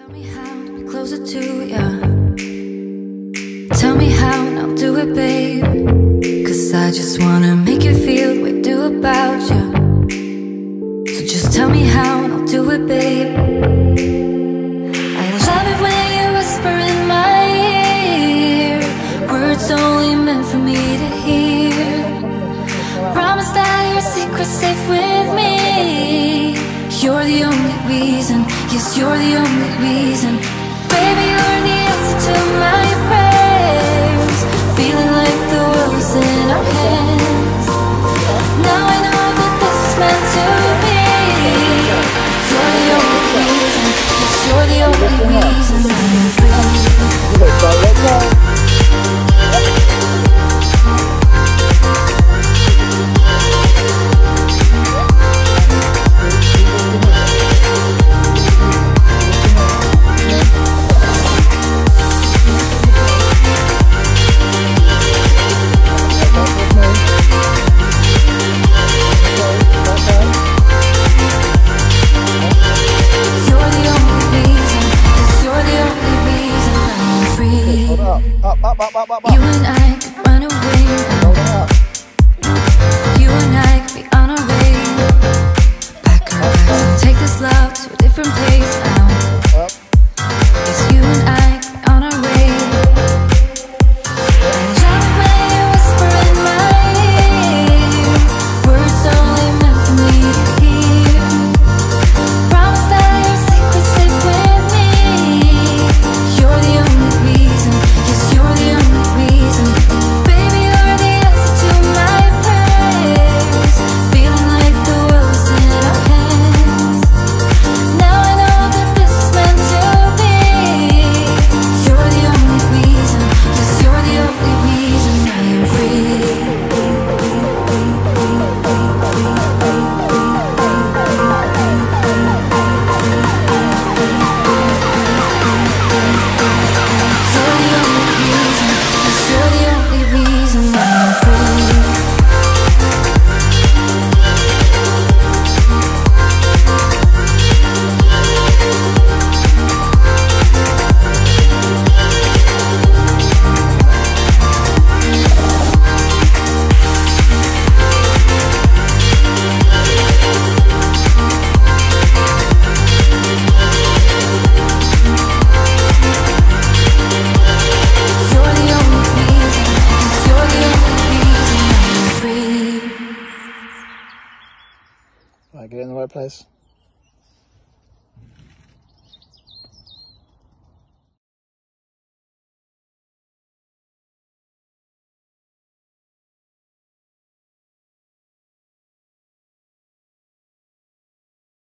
Tell me how to be closer to ya. Tell me how and I'll do it, babe. Cause I just wanna make you feel what I do about ya. So just tell me how and I'll do it, babe. I love it when you whisper in my ear, words only meant for me to hear. Promise that your secret's safe with me. You're the only reason, yes, you're the only reason. Baby, you're the answer to my prayers. Feeling like the world's in our hands. Now I know that this is meant to be. You're the only reason, yes, you're the only reason I'm free. Up. You and I could run away. You and I could be on our way. Pack our bags and take this love to a different place now. Yes, you and I could be on our way. I love it when you whisper in my ear, words only meant for me to hear. Promise that your secret's safe with me. You're the only reason, yes, you're the only reason. Baby, you're the answer to my prayers. Feeling like the world's in our hands. Now I know that this is meant to be. You're the only reason, yes, you're the only reason I am free. Right, get in the right place.